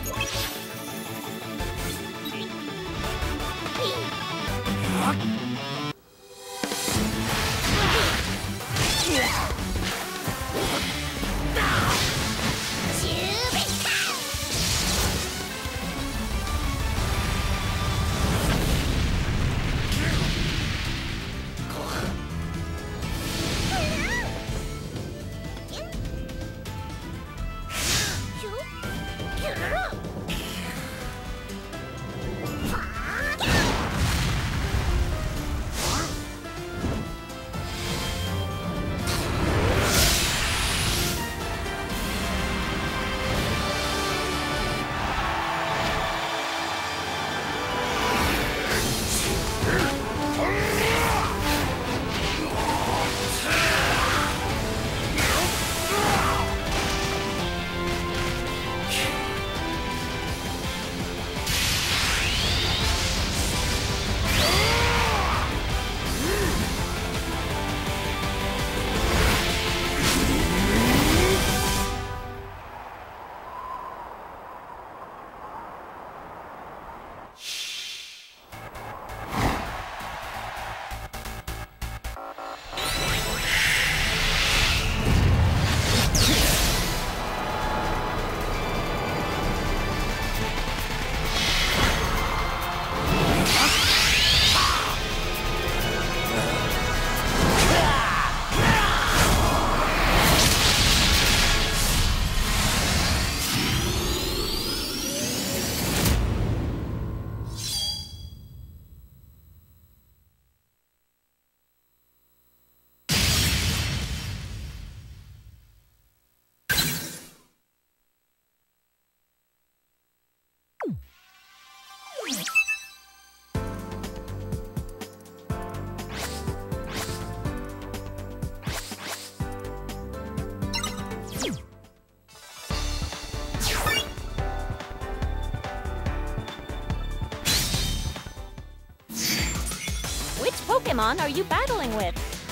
Pokemon are you battling with?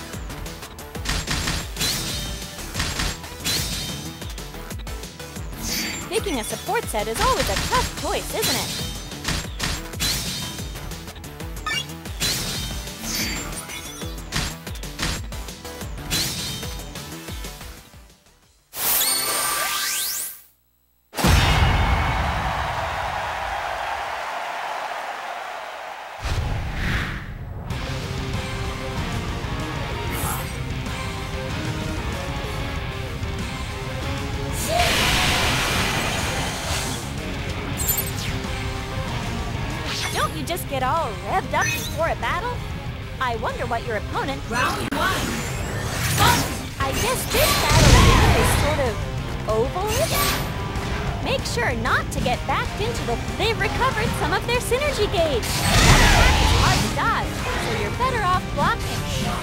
Picking a support set is always a tough choice, isn't it? Just get all revved up before a battle? I wonder what your opponent... Round 1! I guess this battle is sort of oval-ish? Make sure not to get backed into the... They've recovered some of their synergy gauge. That attack is hard to dodge, so you're better off blocking.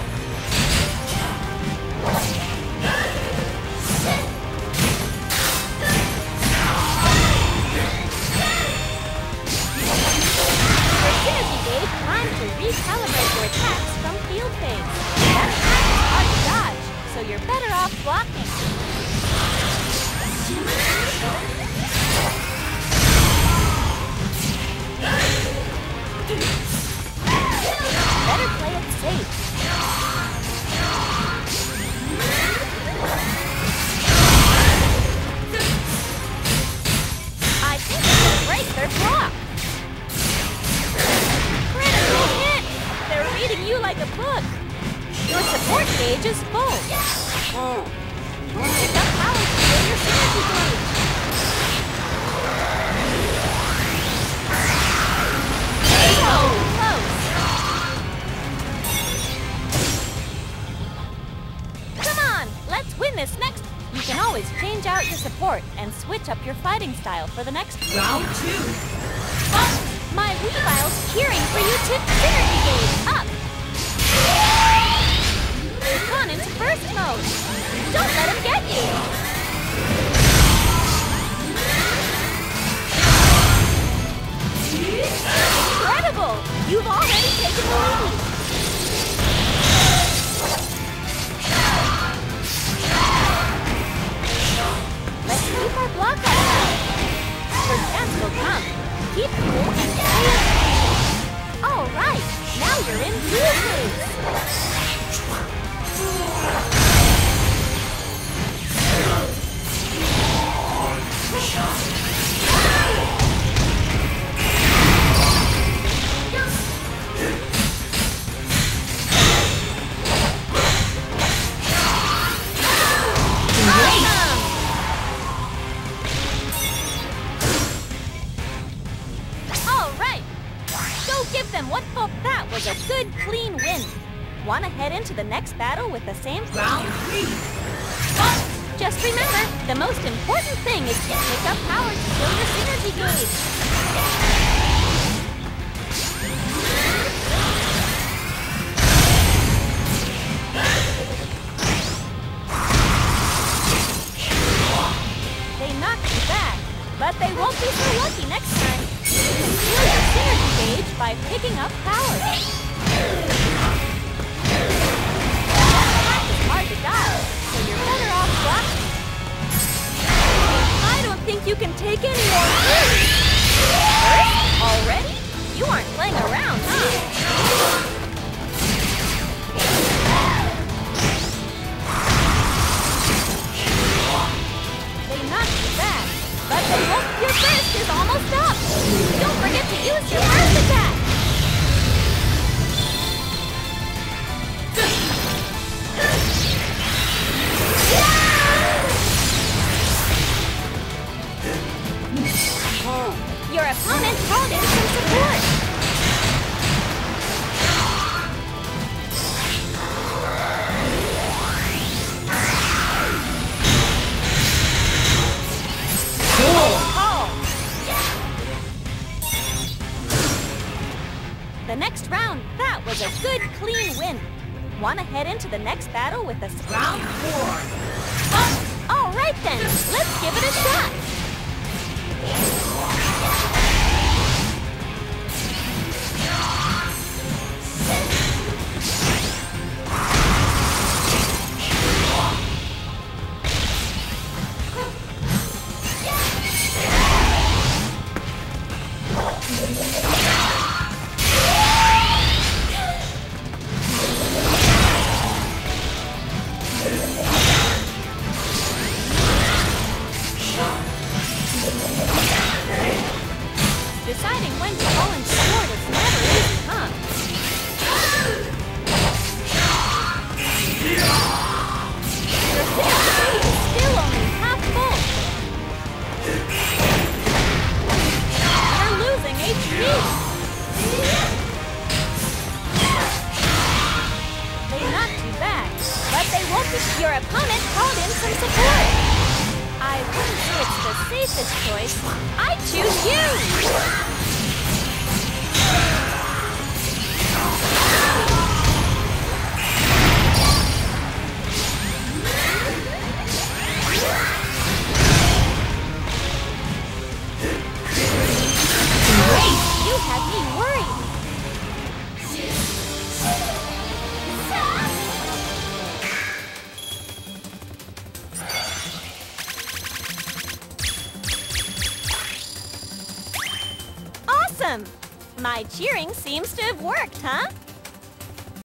Time to recalibrate your attacks from field phase. That attack is hard to dodge, so you're better off blocking. Better play it safe. I think it's gonna break their block. They're reading you like a book. Your support gauge is full. Pick up power to fill your synergy gauge. So close. Come on, let's win this next. You can always change out your support and switch up your fighting style for the next round 2. My Weavile's cheering for you to synergy gauge up! They've gone into burst mode! Don't let him get you! Incredible! You've already taken the lead! Let's keep our block up! For will come. Keep cool and pay attention. All right, now you're in blue phase. Give them what for. That was a good, clean win. Want to head into the next battle with the same round 3? Just remember, the most important thing is to pick up power to fill your synergy gauge. They knocked you back, but they won't be so lucky next time. You can fill your synergy gauge by picking up power. That is hard to dodge, so you're better off blocking. I don't think you can take any more hits. Already? You aren't playing around, huh? They knocked you back, but they won't. Your burst is almost up. Don't forget to use your burst attack. Your opponent called in some support. The next round, that was a good, clean win. Want to head into the next battle with us? Round 4. All right then, let's give it a shot. Deciding when to go in sport is never easy, huh? Your synergy is still only half full. You're losing HP. They knocked you back, but they won't be. Your opponent called in some support. I wouldn't say it's the safest choice. I choose you! You had me worried. Awesome! My cheering seems to have worked, huh?